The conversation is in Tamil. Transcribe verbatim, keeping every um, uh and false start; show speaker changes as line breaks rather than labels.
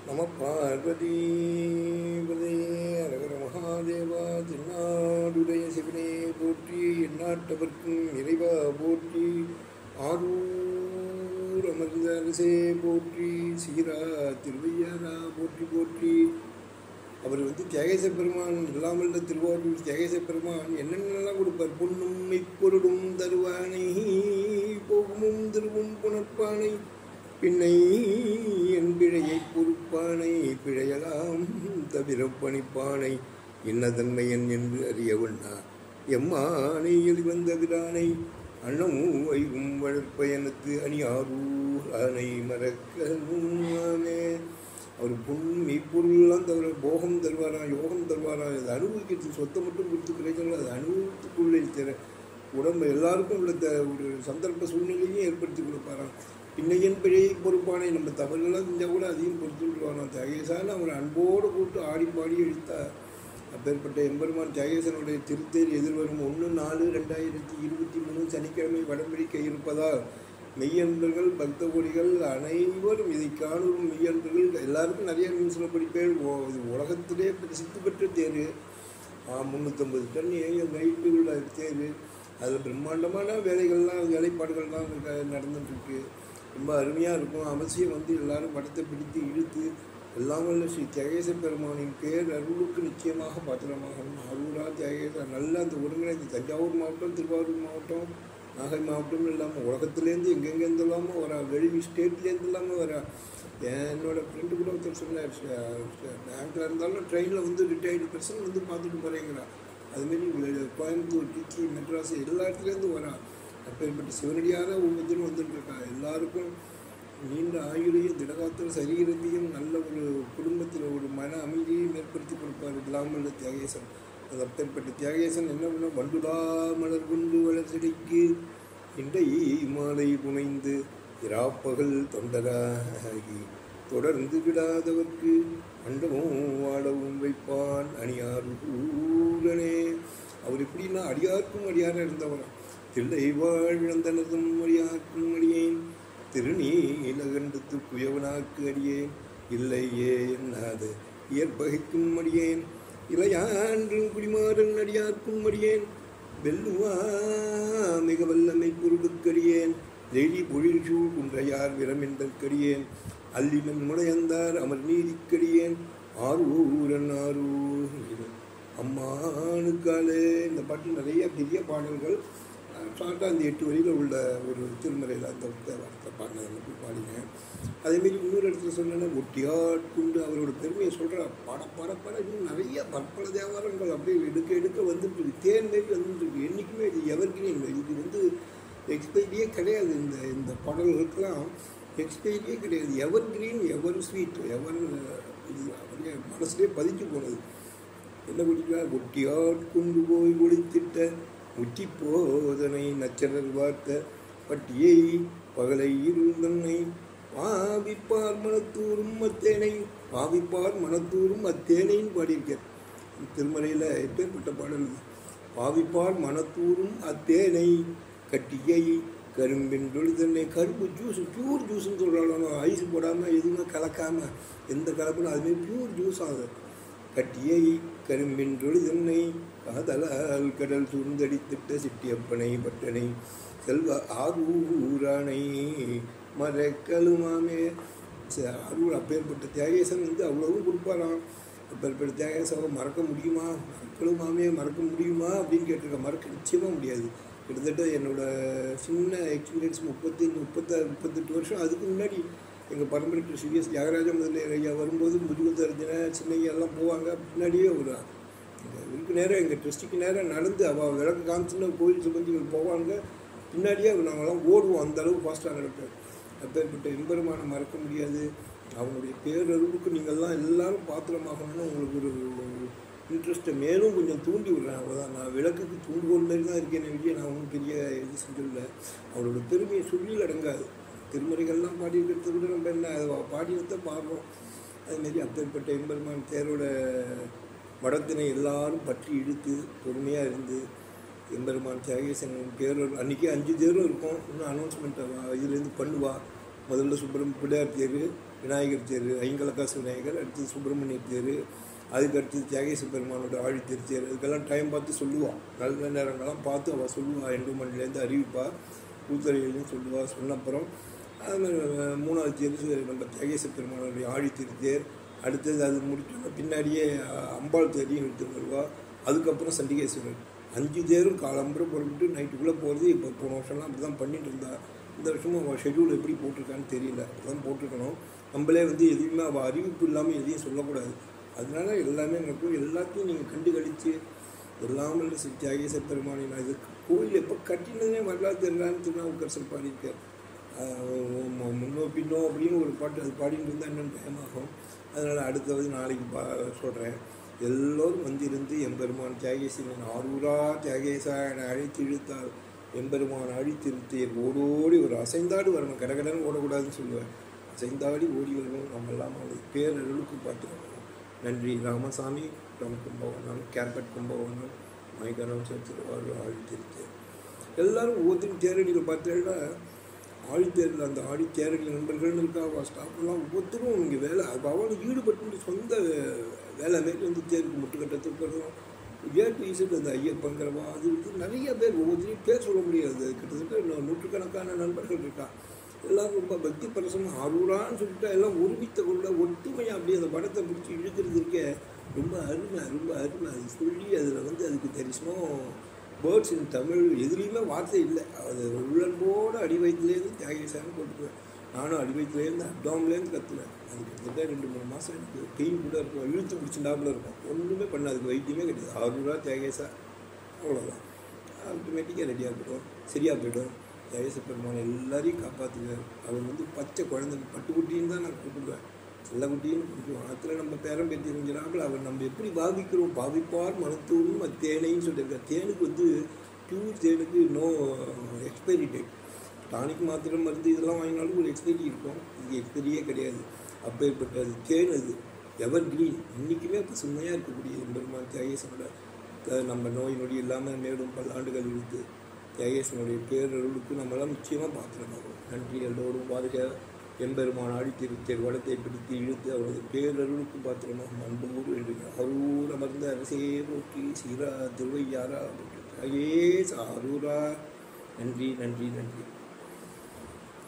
நம பார்வதி அரகர மகாதேவா. திருநாடுடைய சிவனே போற்றி, எந்நாட்டவர்க்கும் இறைவா போற்றி, ஆரூர் அமர்ந்த அரசே போற்றி, சீரா திருவையாரா போற்றி போற்றி. அவர் வந்து தியாகேச பெருமான் இல்லாமல் திருவாரூர் தியாகேச பெருமான் என்னென்னலாம் கொடுப்பார். பொன்னும் மெய்ப்பொருடும் தருவானை, போகமும் திருவும் புணர்ப்பானை, பின்னை என் பிழையை பொறுப்பானை, பிழையலாம் தவிர பணிப்பானை, இன்னதன்மையன் என்று அறியவண்ணா எம்மானை எளிவந்த விரானை, அன்னமும் வைகும் வளர்ப்பயனத்து அணி ஆரூர் ஆனை மறக்கே. அவர் பொன் மெய்ப்பொருள்லாம் தவிர போகம் தருவாரா, யோகம் தருவாரா, அதை அனுபவிக்கிறது. சொத்தை மட்டும் கொடுத்து கிடைச்சாலும் அதை அனுபவத்துக்குள்ளே தர உடம்பு எல்லாருக்கும் உள்ள த ஒரு சந்தர்ப்ப சூழ்நிலையும் ஏற்படுத்தி கொடுப்பாராம். பின்னையன் பிழையை பொறுப்பானை, நம்ம தவறுலாம் செஞ்சால் கூட அதையும் பொறுத்துட்டுருவாராம். தியாகேசன் அவர் அன்போடு கூட்டு ஆடி பாடி எழுத்தார். அப்பேற்பட்ட எம்பெருமான் தியாகேசனுடைய திருத்தேர் எதிர்வரும் ஒன்று நாலு ரெண்டாயிரத்தி இருபத்தி மூணு சனிக்கிழமை வடம்பிடிக்க இருப்பதால் மெய்யன்பர்கள் பக்த கோடிகள் அனைவரும் இதை காணும். மெய்யன்பர்கள் எல்லாருக்கும் நிறைய நியூஸில் படிப்பேன். இது உலகத்திலே பிரசித்தி பெற்ற தேர். முந்நூற்றம்பது டன் ஏழு நைட்டு உள்ள தேர். அதில் பிரம்மாண்டமான வேலைகள்லாம் வேலைப்பாடுகள்லாம் நடந்துட்டுருக்கு. ரொம்ப அருமையாக இருக்கும். அவசியம் வந்து எல்லாரும் படத்தை பிடித்து இழுத்து எல்லாமல்ல ஸ்ரீ தியாகேச பெருமானின் பேர் அருளுக்கு நிச்சயமாக பாத்திரமாகணும். அரூரா தியாகேசர் நல்ல அந்த ஒருங்கிணைந்த தஞ்சாவூர் மாவட்டம், திருவாரூர் மாவட்டம், நாகை மாவட்டம் இல்லாமல் உலகத்துலேருந்து எங்கெங்கேருந்து இல்லாமல் வரா, வெளி ஸ்டேட்லேருந்து இல்லாமல் வரா. என்னோடய ஃப்ரெண்டு கூட ஒருத்தர் சொன்னார், பேங்க்கில் இருந்தாலும் ட்ரெயினில் வந்து ரிட்டையர்டு பர்சன் வந்து பார்த்துட்டு போகிறேங்கிறா. அதுமாரி கோயம்புத்தூர், திருச்சி, மெட்ராஸ் எல்லா இடத்துலேருந்து வரா. அப்பேற்பட்ட சிவனடியாக ஒவ்வொருத்தரும் வந்துட்டுருக்கா. எல்லாருக்கும் நீண்ட ஆயுளையும் திடகாத்திர சரீரத்தையும் நல்ல ஒரு குடும்பத்தில் ஒரு மன அமைதியையும் ஏற்படுத்தி கொடுப்பார் இல்லாமல் தியாகேசன். அது அப்பேற்பட்ட தியாகேசன் என்ன பண்ண, வண்டுடா மலர் கொண்டு வளர்ச்செடிக்கு இண்டை மாலை புனைந்து இராப்பகல் தொண்டராகி தொடர்ந்து விடாதவர்க்கு அண்டமும் வாழவும் வைப்பான் அணியார் ஊரனே. அவர் எப்படின்னா அடியாருக்கும் அடியாராக இருந்தவரான். தில்லை வாழ்ந்தனதும் அடியார்க்கும் அடியேன், திருநீலகண்டத்து குயவனாக்கு அடியேன், இல்லையே என்னாத இயற்பகைக்கும் அடியேன், இளையான்றும் குடிமாறன் அடியார்க்கும் அடியேன், வெல்லுவா மிக வல்லமை பொருளுக்கடியேன், லெழி பொழில் சூழ் குன்றையார் விரமென்றற்கடியேன், அல்லிமன் முடையந்தார் அமர் நீதிக்கடியேன், ஆரூரன் ஆரூர் அம்மானுக்காலே. இந்த பாட்டு நிறைய பெரிய பாடல்கள். ஷார்ட்டாக அந்த எட்டு வழியில் உள்ள ஒரு திருமறையில் அந்த வார்த்தை பாடினதை போய் பாடினேன். அதேமாரி இன்னொரு இடத்துல சொன்னேன்னா, ஒட்டியாட்குண்டு அவரோட பெருமையை சொல்கிற பாட பாட பாட இன்னும் நிறைய பற்பல தேவாரங்கள் அப்படியே எடுக்க எடுக்க வந்துட்டுருக்கு. தேன் மாரி வந்துட்டுருக்கு. என்றைக்குமே இது எவர்கிரீன். இது வந்து எக்ஸ்பைரியே கிடையாது. இந்த இந்த பாடல்களுக்கெல்லாம் எக்ஸ்பைரியே கிடையாது. எவர் கிரீன், எவர் ஸ்வீட், எவர் இது அப்படியே மனசுலேயே பதிஞ்சு போனது. என்ன குடிக்கா, ஒட்டியாட்குண்டு போய் ஒழித்திட்ட உச்சி போதனை நச்சரர் வார்த்த பட்டியை பகலை இருந்தன்னை பாவிப்பார் மனத்தூரும் அத்தேனை, பாவிப்பார் மனத்தூரும் அத்தேனைன்னு பாடியிருக்கார் திருமறையில். எப்பேற்பட்ட பாடல்! பாவிப்பார் மனத்தூரும் அத்தேனை கட்டியை கரும்பின் தொழிதன்னை. கரும்பு ஜூஸ், பியூர் ஜூஸ்ன்னு சொல்கிறாங்க. ஐஸ் போடாமல் எதுவுமே கலக்காமல் எந்த கலப்புன்னு அதுமாரி பியூர் ஜூஸ் ஆகுது. கட்டியை கரும்பின் தொழிதன்னை காதலால் கடல் சூழ்ந்தடித்திட்ட சிட்டியப்பனை பட்டனை செல்வ ஆரூரானை மறக்கலுமாமே. ஆரூர் அப்பேற்பட்ட தியாகேசன் வந்து அவ்வளவும் கொடுப்பாராம். அப்பேற்பட்ட தியாகேசனை மறக்க முடியுமா, மறக்கலுமாமே மறக்க முடியுமா அப்படின்னு கேட்டிருக்க. மறக்க நிச்சயமாக முடியாது. கிட்டத்தட்ட என்னோடய சின்ன எக்ஸ்பீரியன்ஸ் முப்பத்தி முப்பத்த முப்பத்தெட்டு வருஷம். அதுக்கு முன்னாடி எங்கள் பரம்பரை சிவிஎஸ் தியாகராஜ முதலியார் ஐயா வரும்போது முதுகுத்தர்ஜனை சின்னையா எல்லாம் போவாங்க. பின்னாடியே ஒரு இதுக்கு நேரம் எங்கள் ட்ரஸ்ட்டுக்கு நேரம் நடந்து அவள் விளக்கு காமிச்சுன்னு கோயில் சுமந்திகள் போவாங்க. பின்னாடியே நாங்கள்லாம் ஓடுவோம். அந்தளவுக்கு ஃபாஸ்ட்டாக நடப்பேன். அப்பேற்பட்ட எம்பெருமானை மறக்க முடியாது. அவங்களுடைய பேரறிவுக்கு நீங்கள்லாம் எல்லோரும் பாத்திரமாகணும்னு உங்களுக்கு ஒரு இன்ட்ரெஸ்ட்டை மேலும் கொஞ்சம் தூண்டி விடுறேன். அவ்வளோதான். நான் விளக்குக்கு தூண்டுகோல் மாதிரி தான் இருக்கேன். வெளியே நான் ஒன்றும் பெரிய இது செஞ்சிடல. அவரோட பெருமையை சொல்லியில் அடங்காது. திருமறைகள்லாம் பாடி இருக்கிறத விட நம்ம என்ன அதை பாடினத்தை பாடுறோம். அதுமாரி அப்பேற்பட்ட எம்பெருமான் தேரோட மடத்தினை எல்லாரும் பற்றி இழுத்து பொறுமையாக இருந்து எம்பெருமான் தியாகேசன் பேர் அன்றைக்கி அஞ்சு தேரும் இருக்கும். இன்னும் அனௌன்ஸ்மெண்ட் இதுலேருந்து பண்ணுவாள். முதல்ல சுப்பிரமணிய பிள்ளையார் தேர், விநாயகர் தேர், ஐங்கலக்காசு விநாயகர், அடுத்தது சுப்பிரமணிய தேர், அதுக்கடுத்தது தியாகேச பெருமானோட ஆழி திருத்தேர். அதுக்கெல்லாம் டைம் பார்த்து சொல்லுவாள், நல்ல நேரங்கள்லாம் பார்த்து அவள் சொல்லுவாள். ரெண்டு மணிலேருந்து அறிவிப்பாள், பூத்தரையிலையும் சொல்லுவாள். சொன்னப்புறம் அதுமாதிரி மூணாவது தேர் நம்ம தியாகேச பெருமானுடைய ஆழி திருத்தேர். அடுத்தது அது முடிச்சோன்னா பின்னாடியே அம்பாள் தேரையும் எடுத்துன்னு வருவாள். அதுக்கப்புறம் சண்டிகேஸ்வரர். அஞ்சு தேரும் காலம்பரம் புறப்பட்டு நைட்டுக்குள்ளே போகிறது. இப்போ போன வருஷம்லாம் அப்படி தான் பண்ணிட்டு இருந்தா. இந்த வருஷமும் அவள் ஷெட்யூல் எப்படி போட்டிருக்கான்னு தெரியல. அப்படி போட்டிருக்கணும். நம்மளே வந்து எதுவுமே அவள் அறிவிப்பு இல்லாமல் எதையும் சொல்லக்கூடாது. அதனால எல்லாமே நடக்கும். எல்லாத்தையும் நீங்கள் கண்டு கழித்து எல்லாமல் தியாகேச பெருமானை நான் இது கோயில் எப்போ கட்டினதே வரலாறு தெரியலான்னு திருநாவுக்கரசர் பாடியிருக்கார். முன்னோ பின்னோ அப்படின்னு ஒரு பாட்டு அது பாடிட்டு இருந்தால் இன்னும் டைம் ஆகும். அதனால் அடுத்தது நாளைக்கு பா சொல்கிறேன். எல்லோரும் வந்திருந்து எம்பெருமான் தியாகேசன் ஆரூரா தியாகேசா என அழைத்து இழுத்தால் எம்பெருமான் அழித்திருத்தேர் ஓடோடி ஒரு அசைந்தாடி வரணும். கடகடன்னு ஓடக்கூடாதுன்னு சொல்லுவேன். அசைந்தாடி ஓடி வரணும். நம்ம எல்லாம் அவங்களுக்கு பேரருளுக்கு பார்த்துக்கணும். நன்றி. ராமசாமி ரம் கும்பகோணம், கேர்பட் கும்பகோணம், மைகரம் திருவாரூர் ஆழித்திருத்தேர். எல்லோரும் ஒவ்வொருத்தரும் தேரடியில் பார்த்தேன்னா ஆழித்தேரில் அந்த ஆடி தேரடி நண்பர்கள்னு இருக்கா. அவள் ஸ்டாஃப்லாம் ஒவ்வொருத்தரும் இங்கே வேலை அவளுக்கு ஈடுபட்டு சொந்த வேலை மாரி வந்து தேருக்கு முட்டுக்கட்டத்துக்கு போகிறதும் ஏ டு இசட் அந்த ஐயப்பங்கிறவா அது வந்து நிறைய பேர் ஒவ்வொருத்தரையும் பேர் சொல்ல முடியாது. கிட்டத்தட்ட நூற்றுக்கணக்கான நண்பர்கள் இருக்கா. எல்லோரும் ரொம்ப பக்தி பரசமாக ஆரூரான்னு சொல்லிட்டு எல்லாம் ஒருமித்த கொள்ள ஒற்றுமையாக அப்படியே அந்த படத்தை பிடிச்சி இழுக்கிறது இருக்க ரொம்ப அருமை ரொம்ப அருமை. அது சொல்லி அதில் வந்து அதுக்கு தெரிசனம் பேர்ட்ஸ் இன் தமிழ் எதுலேயுமே வார்த்தை இல்லை. அது உள்ளன்போடு அடி வயிற்றுலேருந்து தியாகேசான்னு போட்டுக்குவேன். நானும் அடி வயிற்றுலேருந்து அப்டாம்லேருந்து கற்றுவேன். அது கிட்டத்தட்ட ரெண்டு மூணு மாதம் எனக்கு பெயின் கூட இருக்கும். இழுத்து பிடிச்சிட்டாப்புல இருக்கும். ஒன்றுமே பண்ண அதுக்கு வைத்தியமே கிடையாது. ஆரூரா தியாகேசா அவ்வளோதான். ஆட்டோமேட்டிக்காக ரெடியாக போய்டும், சரியாக போய்டும். தியாகேச பெருமானை எல்லாரையும் காப்பாற்றுவார். அவர் வந்து பச்சை குழந்தை பட்டுக்குட்டின்னு தான் நான் கூப்பிடுவேன். நல்ல குட்டின்னு பிடிக்குவோம். அதில் நம்ம பேரம் பேத்தி தெரிஞ்சிடாமல் அவர் நம்ம எப்படி பாவிக்கிறோம். பாவிப்பார் மனத்தூரும் அது தேனைன்னு சொல்லியிருக்கார். தேனுக்கு வந்து பியூர் தேனுக்கு நோ எக்ஸ்பைரி டேட். டானிக் மாத்திரை மருந்து இதெல்லாம் வாங்கினாலும் ஒரு எக்ஸ்பைரி இருக்கும். இது எக்ஸ்பைரியே கிடையாது. அப்பேற்பட்ட அது தேன் அது எவர் கிரீன். இன்றைக்குமே இப்போ சும்மையாக இருக்கக்கூடிய பெருமான் தியாகேசனோட நம்ம நோய் நொடி இல்லாமல் மேலும் பல்லாண்டுகள் இருக்கு. தியாகேசனுடைய பேரருளுக்கு நம்மளாம் நிச்சயமாக பார்த்துருக்கோம். நன்றி. எல்லோரும் வாழ்க. எம்பெருமான் ஆழித்திருத்தேர் வடத்தை பிடித்து இழுத்து அவரது பேரருளுக்கு பாத்திரமாக அன்போடு என்று அரூர் அமர்ந்த அரசே போற்றி சீரா திருவையாரா போற்றி தியாகேச ஆரூரா. நன்றி நன்றி நன்றி.